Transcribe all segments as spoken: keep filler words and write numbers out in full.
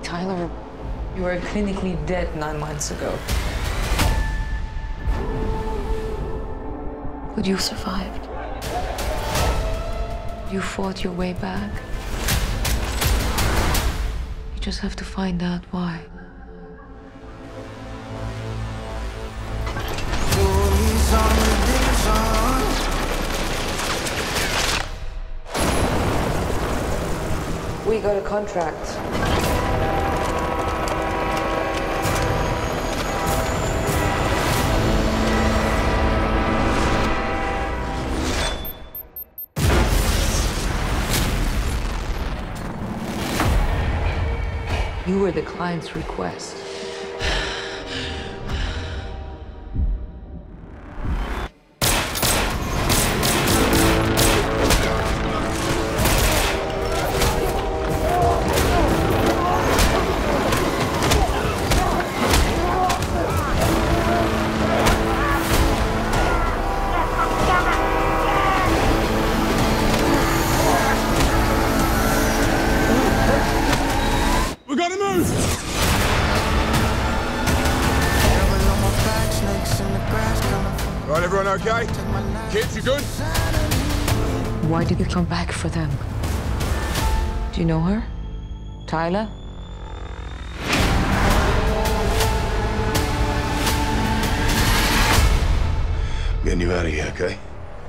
Tyler, you were clinically dead nine months ago. But you survived. You fought your way back. You just have to find out why. We got a contract. You were the client's request. We gotta move! Right, everyone okay? Kids, you good? Why did you come back for them? Do you know her? Tyler? Getting you out of here, okay?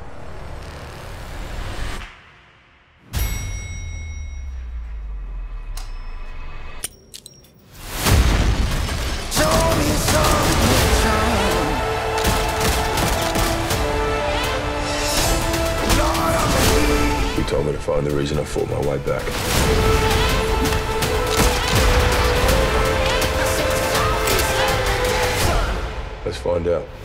He told me to find the reason I fought my way back. Let's find out.